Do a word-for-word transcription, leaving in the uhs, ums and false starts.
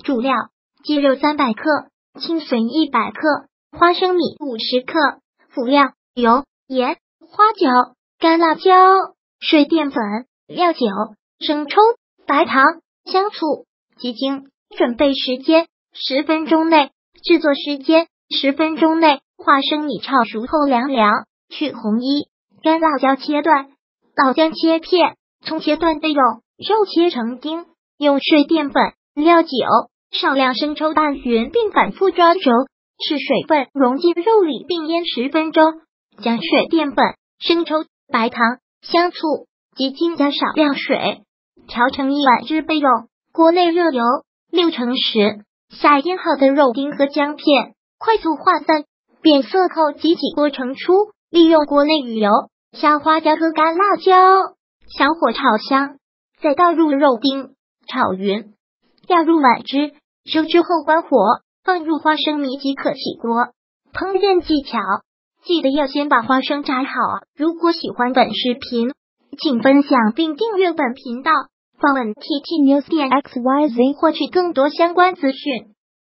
主料：鸡肉三百克，青笋一百克，花生米五十克。辅料：油、盐、花椒、干辣椒、水淀粉、料酒、生抽、白糖、香醋、鸡精。准备时间：十分钟内。制作时间：十分钟内。花生米炒熟后凉凉，去红衣。干辣椒切段，老姜切片，葱切断备用，肉切成丁。用水淀粉、料酒、少量生抽拌匀，并反复抓揉，使水分溶进肉里，并腌十分钟。将水淀粉、生抽、白糖、香醋、鸡精加少量水调成一碗汁备用。锅内热油六成时，下腌好的肉丁和姜片，快速化散，变色后挤起锅盛出。利用锅内余油下花椒和干辣椒，小火炒香，再倒入肉丁，炒匀，调入碗汁，收汁后关火，放入花生米即可起锅。烹饪技巧：记得要先把花生炸好。如果喜欢本视频，请分享并订阅本频道，访问 T T News 点 X Y Z 获取更多相关资讯。